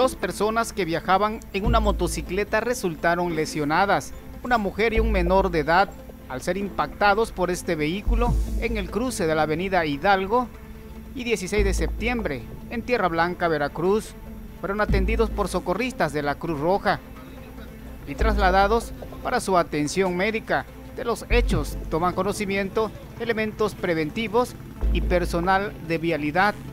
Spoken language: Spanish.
Dos personas que viajaban en una motocicleta resultaron lesionadas, una mujer y un menor de edad, al ser impactados por este vehículo en el cruce de la avenida Hidalgo y 16 de septiembre, en Tierra Blanca, Veracruz. Fueron atendidos por socorristas de la Cruz Roja y trasladados para su atención médica. De los hechos toman conocimiento elementos preventivos y personal de vialidad.